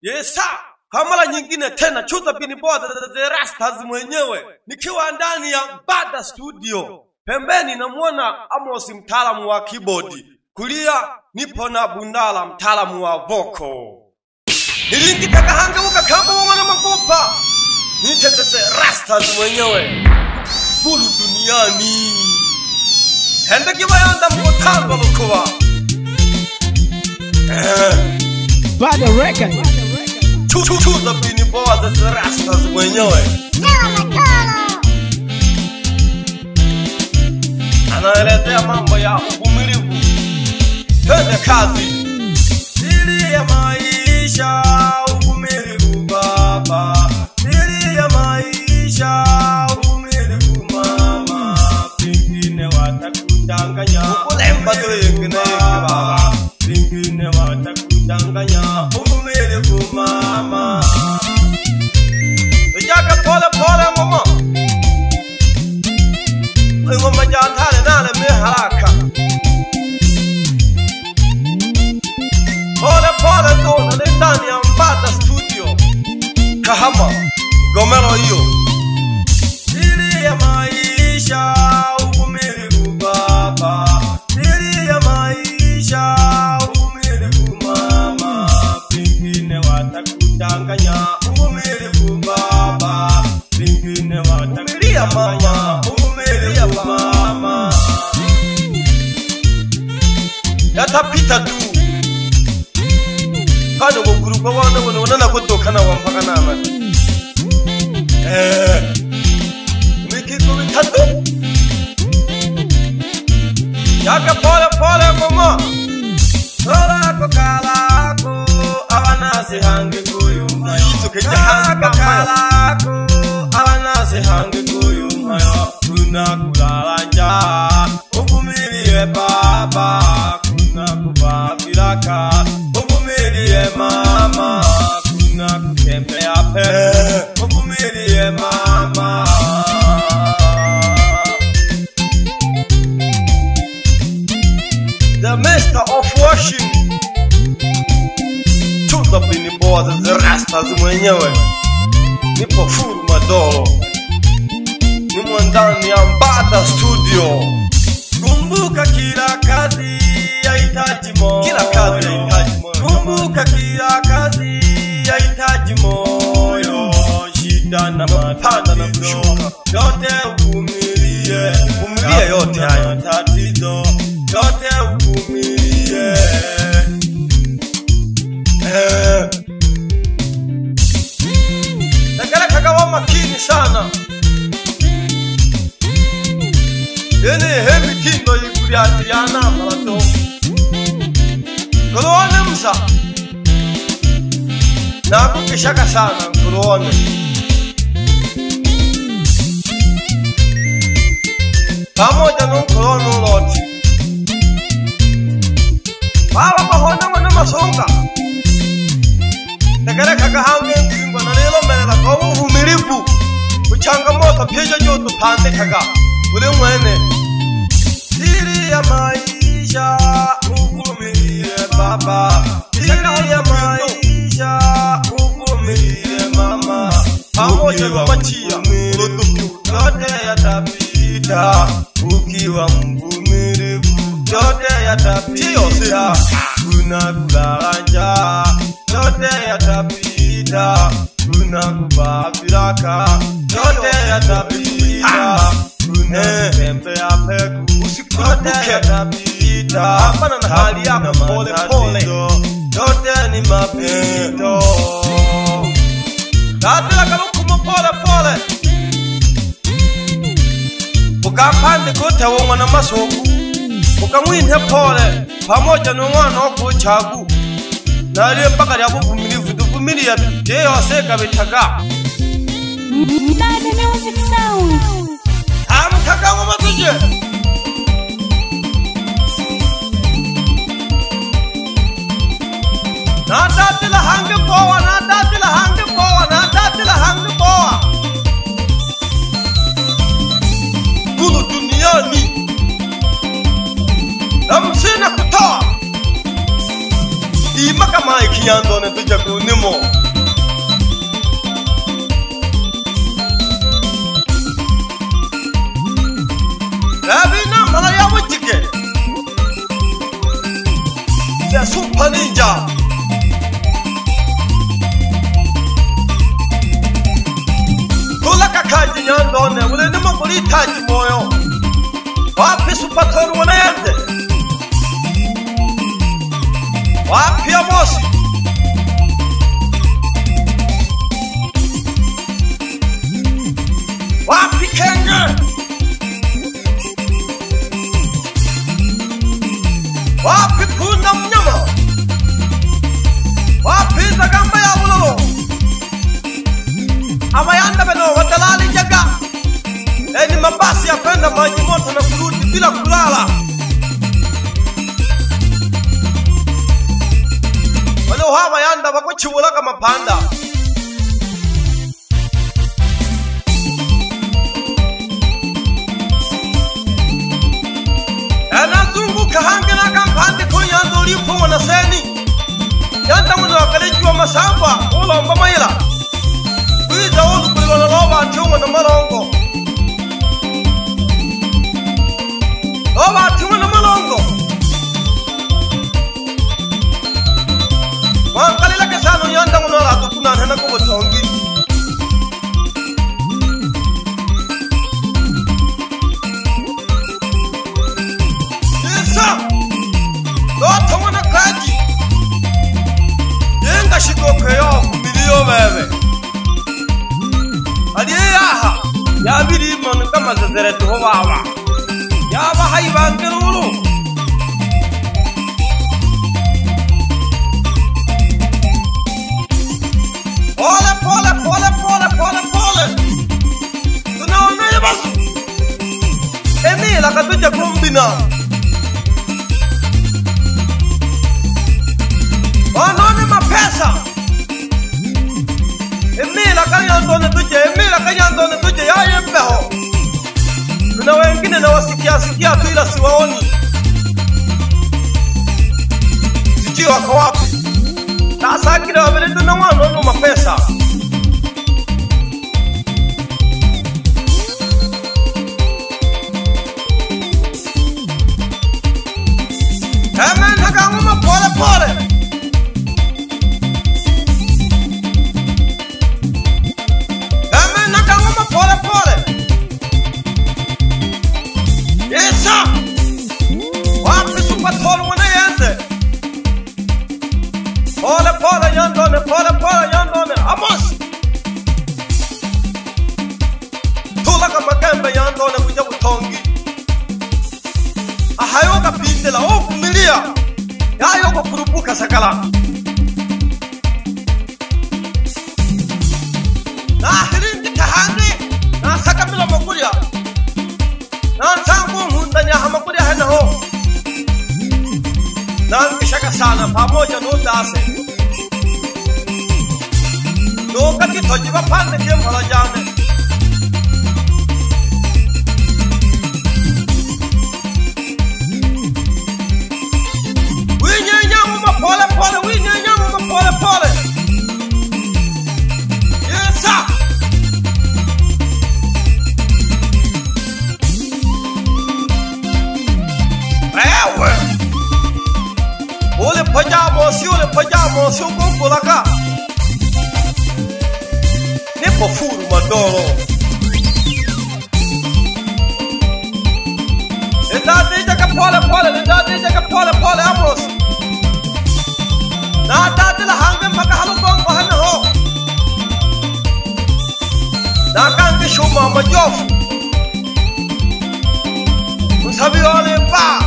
Yesa, kwa mara nyingine tena Chuza Bin Boaz the Rastas mwenyewe nikiwa ndani ya Bada Studio. Pembeni namuona Amos mtaalamu wa keyboard. Kulia nipo na Bundala mtaalamu wa vocal. Nilingitaka hangauka kama wana makopa. Nitetete Rastas mwenyewe. Kulu duniani. Henda kibayanda mkotamba lukuwa. Bada record. Chuza Bin Boaz the Rastas mwenyewe. Anaelezea mambo ya uvumilivu. Twende kazi. Siri ya maisha uvumilivu baba. Siri ya maisha uvumilivu mama. Pengine watakudanganya. Ukulemba tuwekene baba. Pengine watakudanganya. Uvumilivu mama. Tujaka pole pole mama. Ngoma jantale nale meharaka. Pole pole tona ndani ya Bada Studio. Kahama Gomero hiyo. Siri ya maisha uvumilivu baba. Siri ya maisha uvumilivu mama. Pengine watakudanganya. Uvumilivu baba. Pengine watakudanganya. Mama yatapita tu kandi gukuruka wana na kutokana wampaka nama mikiko bitatu yaka pole pole mama solako kalako abanase hange kuyumba yisuke jahanga kalako abanase hange kuyumba kuna kulalanja uvumilie baba kuna kubafiraka uvumilie mama kuna kutembea pe uvumilie mama the master of washing Chuza Bin Boaz the Rastas mwenyewe nipo full madolo nimo ndani ya Bada Studio. Kumbuka kila kazi yahitaji moyo. Kila kazi yahitaji moyo. Kumbuka kila kazi yahitaji moyo. Shida na matatizo na kushuka yote uvumilie. Vumilia yote hayo tatizo yote uvumilie. Nakala kagawa makini sana. Yene hemi tindo yikuri atiriana marato. Kuruone msa. Naku kishaka sana kuruone. Pamoja nukuruone uloti. Baba mahona wana masonga. Negere kagahange ngingwa na lelo melela kwa uvumilivu. Uchangamoto pyejo joto pande kaga. Ule mwene. Siri ya maisha uvumilie baba. Siri ya maisha uvumilie mama. Pamoja na machia yote yatapita. Ukiwa mvumilivu yote yatapita. Kuna kulanja yote yatapita. Kuna kubafiraka yote yatapita. Kuna kutembea peku usikurupuke yatapita. Hapana na hali yako pole pole yote ni mapito. Tatila kalukumu pole pole. Ukapande kote wongwana masoku. Ukamwine pole pamoja n'umwana wo kuchagu. Naliye mpaka lya buvumilivu duvumilia yose kabitaga. Bada Music Sound. Amtaka ngoma tuje. Natatila hange poa, natatila hange poa, natatila hange poa. Kulu duniani. Namsina kutoa. Imaka maiki yandone tuja kunimo. jambo lihitaji moyo. Wapi Supatori wanaenze? Wapi Amosi? Wapi Kenya? Wapi Punda Mnyama? Wapi Zagamba ya Bulolo? Amayanda beno watalali jaga. Ni mabasi ya kwenda maji moto na kurudi bila kulala. Wale hawa yanda wako chiwula kama panda. Anazunguka hange na kampande kunyando ulipo wanaseni. Yanda mwana wakalejiwa masamba ula mbamaila. Kuiza ulu kulilona loba atiunga na malongo. Loba atiunga na malongo. Wankalila kesano yanda mwana wakakuna hana kubotongi. Isa Lota mwana kaji Yenga shikoke yo kumilio bebe Aliyaha Yabiri imanu kama zezeretu howawa Yaba haibangerulu Pole pole pole pole pole pole Tunaona yabasu Emila katuja kumbina Wanone mapesa Emila kanyandone tuje ya yembeho Kuna wengine na wasikia tu ila siwaoni Sijui wako wapi Sasa kile wabele tuna wanono mapesa Amen nakanguma pole pole Pole pole Isa Wapi Supatori wanaenze Pole pole yandone Amos Tulaka magembe yandone kuja butongi Ahayoka pindela okumilia Yayoka kurupuka sakala Nahirindi tahani Nasaka mila makulia Nansangu mundanya hamakulia hena ho Nangishaka sana pamoja nundase Nukati tojiba pande kiem hala jane Winye nyamu mapole pole Yesa Ole pajamosi ukumkulaka Nipo furu madoro Nidadija ka pole Amos Nadadila hange maka halubongo hana ho Nakange shuma majofu Musabi ole pa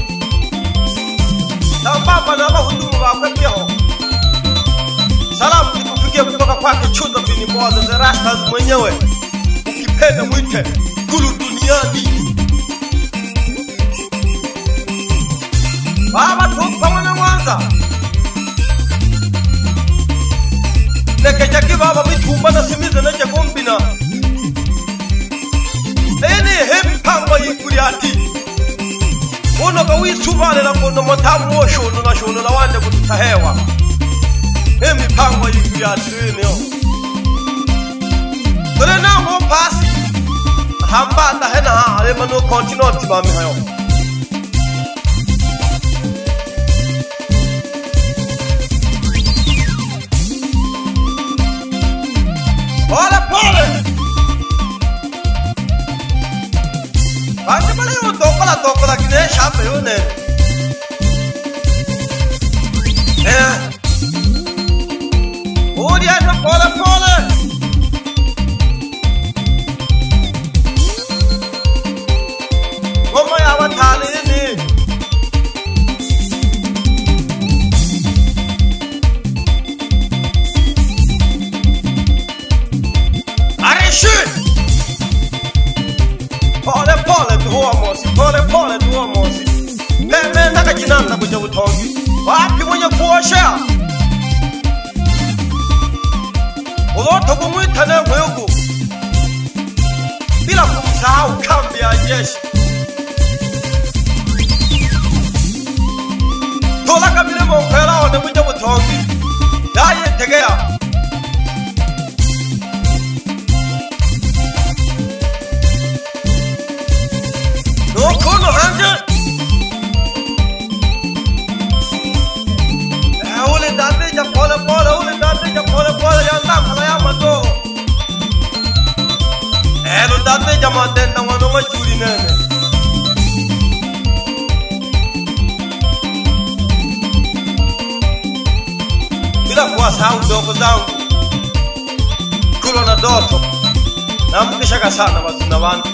Sambamba na mahudumu wakwe pyeho Salamu kikufikia kutoka kwake Chuza Bini Mboza The Rastas mwenyewe Ukipenda mwite Gulu duniani Baba tupa mwana Mwanza Neke jaki baba mitumba na simize na jakumbina Eni hemi pamba yikuriati Uno kawi subale na kono matamu wo shono na wande kututahewa Hemi pamba yikuriati weneo Tole na mo pasi Hambata hena haa Alema no kontinoti mami hayo Pole pole nene. Uriano pole pole. Ngoma ya watalini. Areshi. Pole pole tuwa mosi, pole pole tuwa mosi. Meme naka jinanda kuja utongi. Wapi mwenye kuosha? Uloto kumwitane mwegu. Bila kumsahau kambi ya jeshi. Tola kabile mkwela wane kuja utongi. Daye tegea. Nokono hanje. Ule date ya pole pole, ule date ya pole pole ya ndama ya mato. Ule date ya matenda wano machuri nene. Bila kuwasahau ndogo zangu. Kulo na doto. Na mkishaka sana wazina wangu.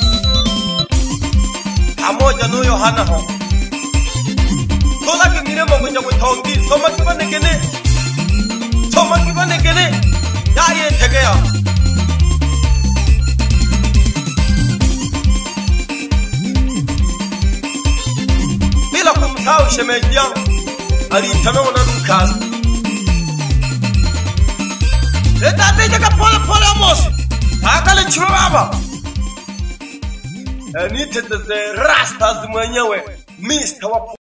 Pamoja nuyo hana ho. Tola kingine mwenye kutongi. Soma kibane kene. Soma kibane kene. Yaye tegea. Bila kumsahau shemeji yangu. Alitamewa na Lucas. Leta deja pole pole Amos. Akale chuo baba. Nitete rastas mwenyewe Mr.